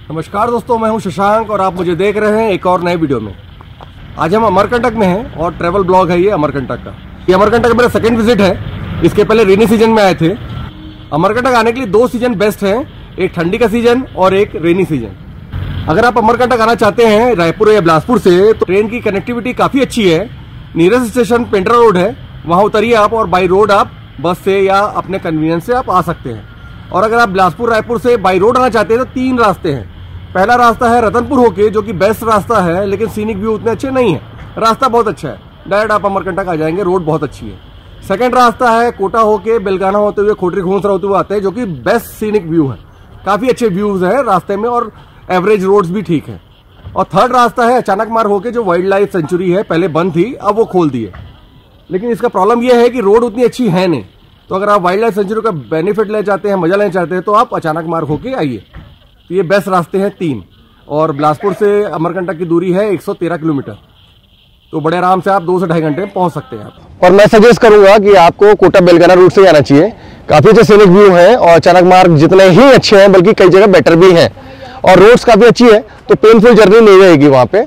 नमस्कार दोस्तों, मैं हूं शशांक और आप मुझे देख रहे हैं एक और नए वीडियो में। आज हम अमरकंटक में हैं और ट्रैवल ब्लॉग है ये अमरकंटक का। ये अमरकंटक मेरा सेकंड विजिट है। इसके पहले रेनी सीजन में आए थे। अमरकंटक आने के लिए 2 सीजन बेस्ट हैं, एक ठंडी का सीजन और एक रेनी सीजन। अगर आप अमरकंटक आना चाहते हैं रायपुर या बिलासपुर से तो ट्रेन की कनेक्टिविटी काफ़ी अच्छी है। नियरेस्ट स्टेशन पेंड्रा रोड है, वहाँ उतरिए आप और बाई रोड आप बस से या अपने कन्वीनियंस से आप आ सकते हैं। और अगर आप बिलासपुर रायपुर से बाई रोड आना चाहते हैं तो 3 रास्ते हैं। पहला रास्ता है रतनपुर होके, जो कि बेस्ट रास्ता है, लेकिन सीनिक व्यू उतने अच्छे नहीं है। रास्ता बहुत अच्छा है, डायरेक्ट आप अमरकंटक आ जाएंगे, रोड बहुत अच्छी है। सेकंड रास्ता है कोटा होके बेलगाना होते हुए खोटरी घूंसरा होते हुए आते हैं, जो कि बेस्ट सीनिक व्यू है। काफ़ी अच्छे व्यूज़ है रास्ते में और एवरेज रोड्स भी ठीक है। और थर्ड रास्ता है अचानक मार होके, जो वाइल्ड लाइफ सेंचुरी है, पहले बंद थी, अब वो खोल दी है। लेकिन इसका प्रॉब्लम यह है कि रोड उतनी अच्छी है नहीं। तो अगर आप वाइल्ड लाइफ सेंचुरी का बेनिफिट लेना चाहते हैं, मजा लेना चाहते हैं, तो आप अचानक मार्ग होके आइए। तो ये बेस्ट रास्ते हैं 3। और बिलासपुर से अमरकंटक की दूरी है 113 किलोमीटर। तो बड़े आराम से आप 2 से ढाई घंटे में पहुंच सकते हैं आप। और मैं सजेस्ट करूंगा कि आपको कोटा बेलगाना रूट से जाना चाहिए। काफी अच्छे सीनिक व्यू हैं और अचानक मार्ग जितने ही अच्छे हैं बल्कि कई जगह बेटर भी हैं और रोड्स काफी अच्छी है, तो पेनफुल जर्नी नहीं रहेगी वहां पे।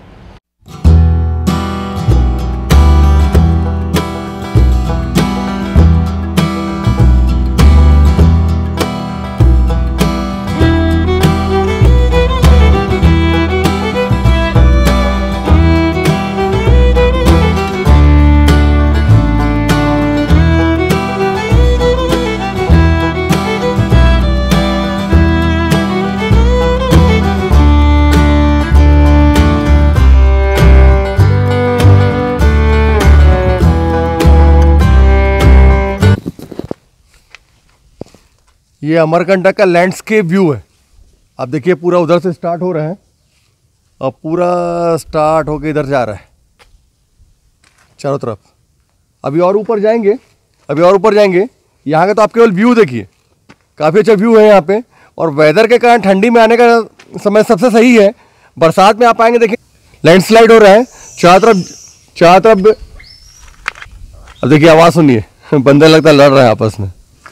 ये अमरकंटक का लैंडस्केप व्यू है। आप देखिए पूरा उधर से स्टार्ट हो रहा है और पूरा स्टार्ट होके इधर जा रहा है चारों तरफ। अभी और ऊपर जाएंगे, यहाँ का तो आप केवल व्यू देखिए, काफ़ी अच्छा व्यू है यहाँ पे। और वेदर के कारण ठंडी में आने का समय सबसे सही है। बरसात में आप आएंगे, देखिए लैंडस्लाइड हो रहा है चारों तरफ। अब देखिए आवाज़ सुनिए, बंदर लगता है लड़ रहे हैं आपस में।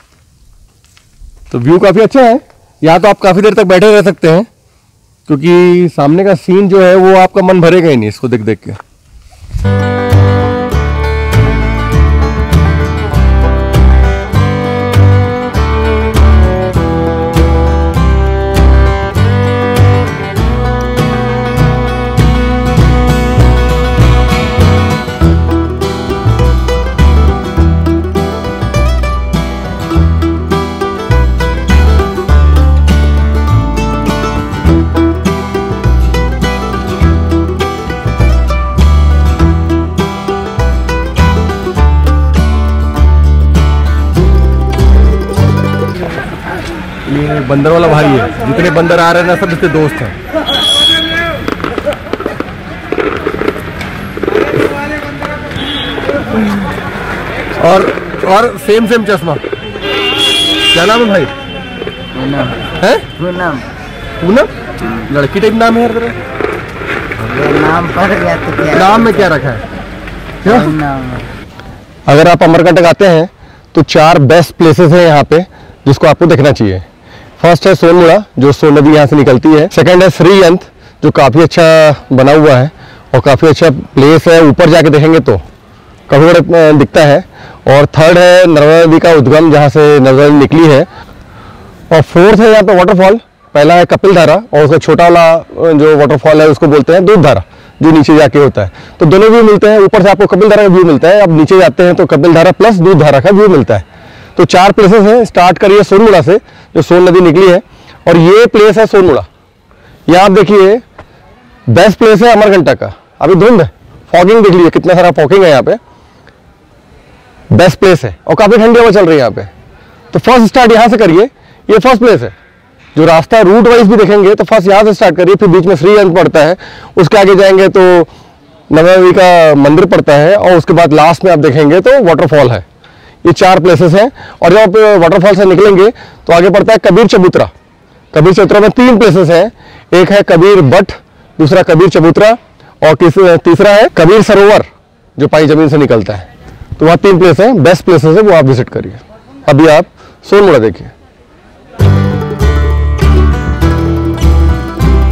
तो व्यू काफ़ी अच्छा है। यहाँ तो आप काफ़ी देर तक बैठे रह सकते हैं, क्योंकि सामने का सीन जो है वो आपका मन भरेगा ही नहीं इसको देख देख के। ये बंदर वाला भाई है, जितने बंदर आ रहे हैं ना सब इसके दोस्त हैं। और सेम चश्मा। क्या नाम है भाई? पूनम। पूनम? लड़की टाइप नाम है यार तेरा। नाम पड़ गया तो क्या? नाम में क्या रखा है? क्या नाम? अगर आप अमरकंटक आते हैं तो 4 बेस्ट प्लेसेस हैं यहाँ पे जिसको आपको देखना चाहिए। फर्स्ट है सोनमुड़ा, जो सोन नदी यहाँ से निकलती है। सेकंड है श्रीयंत, जो काफ़ी अच्छा बना हुआ है और काफ़ी अच्छा प्लेस है। ऊपर जाके देखेंगे तो काफ़ी बड़ा दिखता है। और थर्ड है नर्मदा नदी का उद्गम, जहाँ से नर्मदा नदी निकली है। और फोर्थ है यहाँ पे वाटरफॉल। पहला है कपिल धारा और उसका छोटा वाला जो वाटरफॉल है उसको बोलते हैं दूध धारा, जो नीचे जाके होता है। तो दोनों व्यू मिलते हैं। ऊपर से आपको कपिल धारा का व्यू मिलता है, अब नीचे जाते हैं तो कपिल धारा प्लस दूध धारा का व्यू मिलता है। तो 4 प्लेसेस हैं। स्टार्ट करिए सोनमुड़ा से, जो सोन नदी निकली है, और ये प्लेस है सोनमुड़ा। यहाँ आप देखिए बेस्ट प्लेस है अमरकंटक का। अभी धुंध है, फॉगिंग देख लीजिए, कितना सारा फॉगिंग है यहाँ पे। बेस्ट प्लेस है और काफ़ी ठंडी हवा चल रही है यहाँ पे। तो फर्स्ट स्टार्ट यहाँ से करिए, ये फर्स्ट प्लेस है। जो रास्ता रूट वाइज भी देखेंगे तो फर्स्ट यहाँ से स्टार्ट करिए, फिर बीच में श्रीयंत पड़ता है, उसके आगे जाएंगे तो नर्मदा नदी का मंदिर पड़ता है, और उसके बाद लास्ट में आप देखेंगे तो वाटरफॉल है। ये 4 प्लेसेस हैं। और जब आप वाटरफॉल से निकलेंगे तो आगे पड़ता है कबीर चबूतरा। कबीर चबूतरा में 3 प्लेसेस हैं। एक है कबीर बट, दूसरा कबीर चबूतरा और तीसरा है कबीर सरोवर, जो पानी जमीन से निकलता है। तो वहाँ 3 प्लेस हैं, बेस्ट प्लेसेस है, वो आप विजिट करिए। अभी आप सोनमुड़ा देखिए।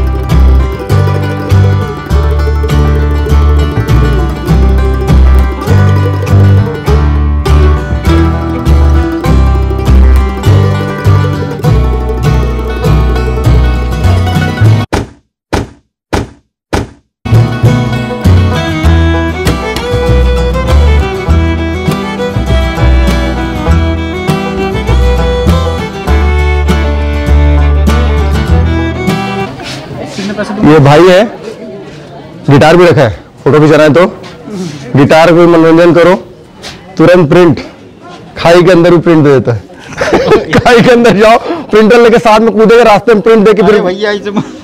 ये भाई है, गिटार भी रखा है, फोटो खिंचाना है तो गिटार को मनोरंजन करो, तुरंत प्रिंट, खाई के अंदर भी प्रिंट दे देता है। खाई के अंदर जाओ, प्रिंटर लेके साथ में कूदेगा, रास्ते में प्रिंट दे के फिर भैया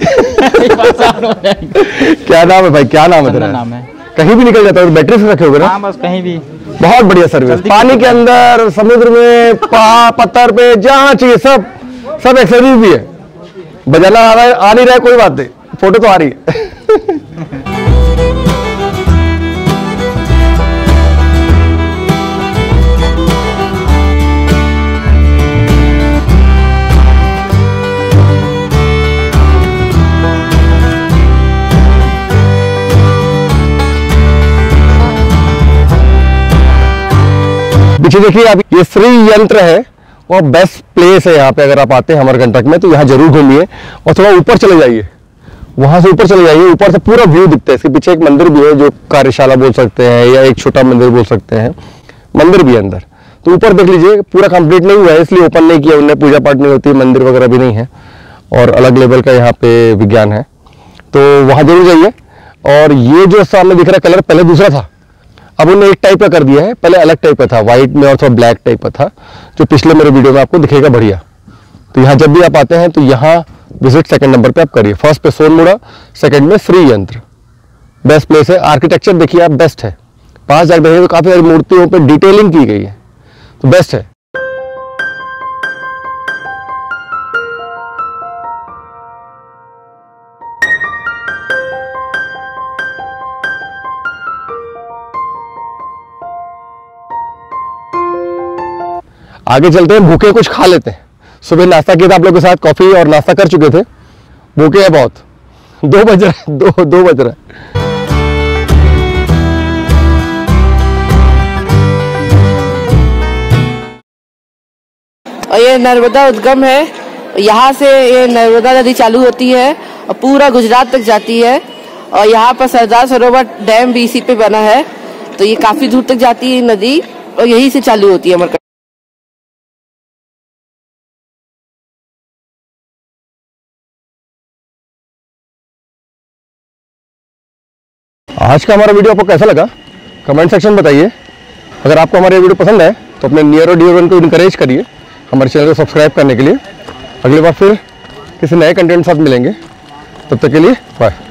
क्या नाम है भाई, क्या नाम है तेरा? नाम है। कहीं भी निकल जाता है, बैटरी से रखे होगे ना? हाँ बस कहीं भी। बहुत बढ़िया सर्विस, पानी के अंदर, समुद्र में, पत्थर पे, जहाँ चाहिए सब एक्सेसरीज भी है। बजाना आ नहीं रहा है कोई बात नहीं, फोटो तो आ रही है। पीछे देखिए आप, ये श्री यंत्र है और बेस्ट प्लेस है यहाँ पे। अगर आप आते हैं अमरकंटक में तो यहाँ जरूर घूमिए और थोड़ा ऊपर चले जाइए, वहां से ऊपर चले जाइए, ऊपर से पूरा व्यू दिखता है। इसके पीछे एक मंदिर भी है जो कार्यशाला बोल सकते हैं या एक छोटा मंदिर बोल सकते हैं, मंदिर भी है अंदर। तो ऊपर देख लीजिए, पूरा कंप्लीट नहीं हुआ है इसलिए ओपन नहीं किया उन्हें, पूजा पाठ नहीं होती, मंदिर वगैरह भी नहीं है और अलग लेवल का यहाँ पे विज्ञान है, तो वहां जरूर जाइए। और ये जो सामने दिख रहा है कलर पहले दूसरा था, अब उन्होंने एक टाइप का कर दिया है, पहले अलग टाइप का था, व्हाइट में और थोड़ा ब्लैक टाइप का था, जो पिछले मेरे वीडियो में आपको दिखेगा बढ़िया। तो यहाँ जब भी आप आते हैं तो यहाँ विजिट सेकंड नंबर पे आप करिए। फर्स्ट पे सोनमुड़ा, सेकंड में श्री यंत्र, बेस्ट प्लेस है। आर्किटेक्चर देखिए आप, बेस्ट है। पास जाकर देखिए तो काफी सारी मूर्तियों पे डिटेलिंग की गई है, तो बेस्ट है। आगे चलते हैं, भूखे कुछ खा लेते हैं। सुबह नाश्ता किया था आप लोग के साथ, कॉफी और नाश्ता कर चुके थे, भूखे हैं बहुत। 2 बज रहा है, 2 बज रहा है। और ये नर्मदा उद्गम है, यहाँ से ये नर्मदा नदी चालू होती है और पूरा गुजरात तक जाती है। और यहाँ पर सरदार सरोवर डैम भी इसी पे बना है, तो ये काफी दूर तक जाती है नदी और यहीं से चालू होती है अमरकंटक। आज का हमारा वीडियो आपको कैसा लगा कमेंट सेक्शन में बताइए। अगर आपको हमारा वीडियो पसंद है तो अपने नियर और डियर वन को इनकरेज करिए हमारे चैनल को सब्सक्राइब करने के लिए। अगली बार फिर किसी नए कंटेंट साथ मिलेंगे, तब तक के लिए बाय।